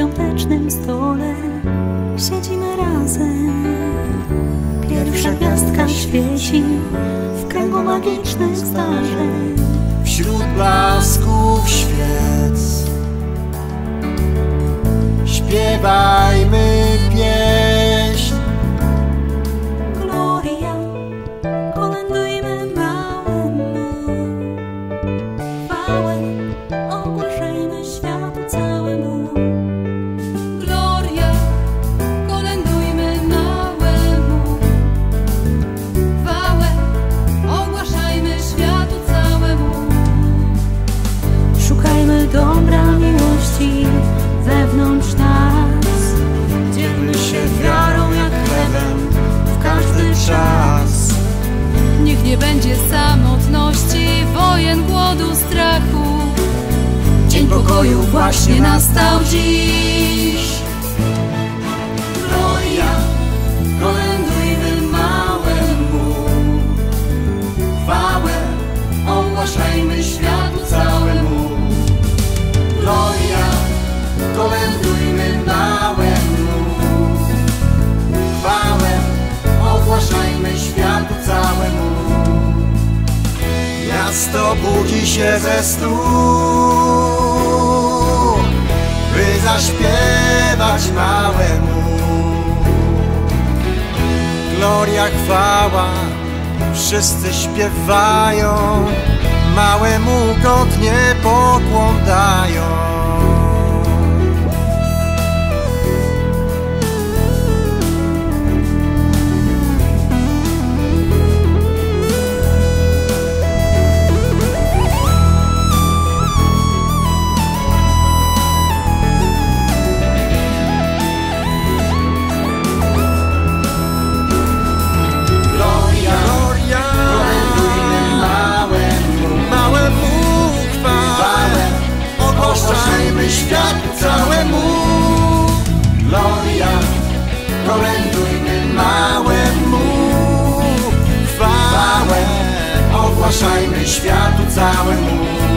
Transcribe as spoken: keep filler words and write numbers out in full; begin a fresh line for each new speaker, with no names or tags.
świątecznym stole siedzimy razem. Pierwsza gwiazdka świeci w kręgu magicznych zdarzeń.
Wśród blasków świec śpiewajmy pieśń.
Gloria, kolędujmy małemu. Chwałę ogłaszajmy światu całemu.
Gloria, kolędujmy małemu. Chwałę ogłaszajmy światu całemu.
Szukajmy dobra miłości wewnątrz nas.
Dzielmy się wiarą jak chlebem w każdy czas.
Niech nie będzie samotności, wojen, głodu, strachu. Dzień pokoju właśnie nastał dziś.
Gloria, kolędujmy małemu. Chwałę ogłaszajmy światu całemu. Gloria, kolędujmy małemu. Chwałę ogłaszajmy światu całemu. Miasto budzi się ze snu, by zaśpiewać małemu. Gloria, chwała, wszyscy śpiewają, małemu godnie pokłon dają. Ogłaszajmy światu całemu. Gloria, kolędujmy małemu. Chwałę ogłaszajmy światu całemu.